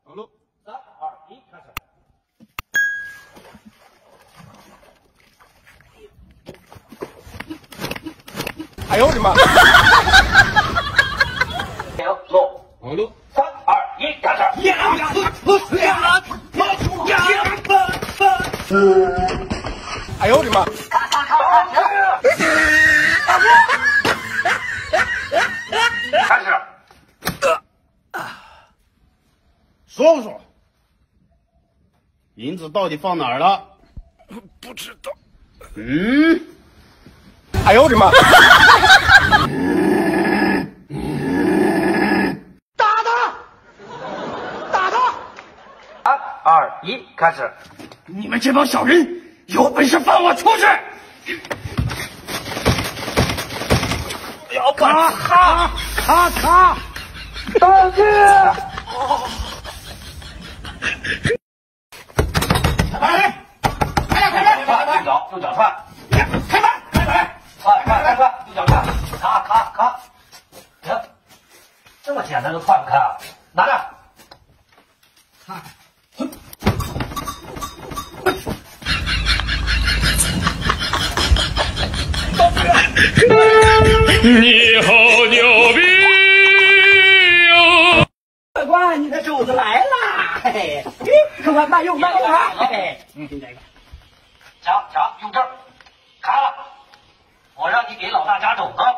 好喽 ，3、2、1，开始。 哎呦我的妈！ 走， 好喽 ，3、2、1，开始。 哎呦我的妈！ 开始。 说不说？银子到底放哪儿了？ 不知道。 哎呦我的妈！ 打他！3、2、1，开始。 你们这帮小人，有本事放我出去！咔！ 道具。快脚，右脚踹。 开门！ 快，右脚踹。咔。这么简单都踹不开啊？拿着。 你好牛逼哟！ 客官，你的主子来啦！嘿，客官慢用啊！嘿，听这个， 强，用这儿，开了。我让你给老大加种子。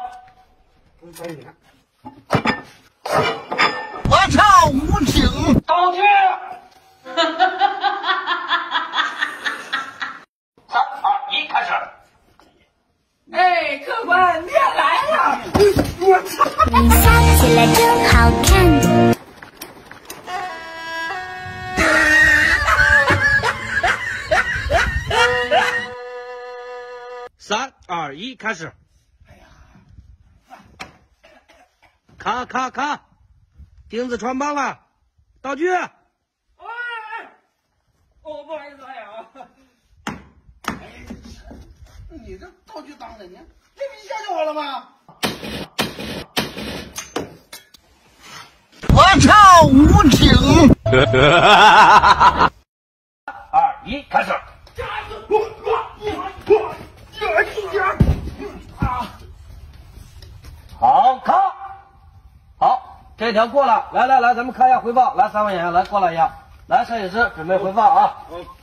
我操！武警！ 道具。3、2、1，开始。 哎，客官面来了！我操！ 你笑起来真好看。 3、2、1，开始。咔，钉子穿帮了，道具。 哦，不好意思，哎呀， 你这道具当的，你这不一下就好了吗？我操！武警 ！2、1，开始。好，咔。好，这条过了。来，咱们看一下回放。来，3位演员来过来一下。来，摄影师准备回放啊。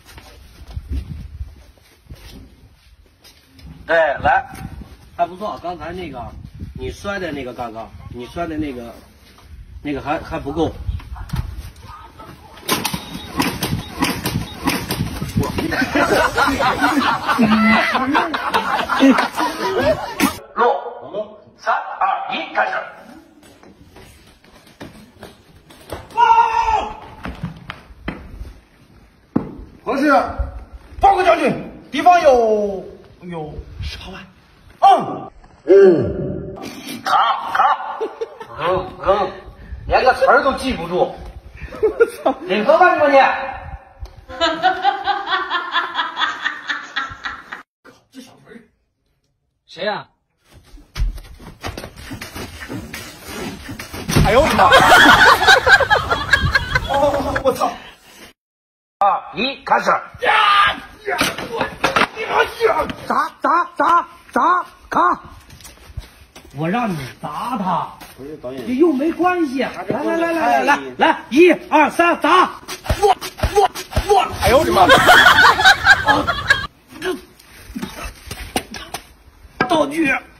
对，来，还不错。刚才那个你摔的那个，刚刚你摔的那个还不够。录，3、2、1，开始。 何事？报告将军，敌方有18万。 卡，连个词儿都记不住。领头干什么你？ 这小门谁呀？ 哎呦我的妈！ 哦，我操 ！2、1，开始。 砸！咔！我让你砸他， 不是导演， 这又没关系。来，1、2、3，砸！我！ 哎呦我的妈！ 道具。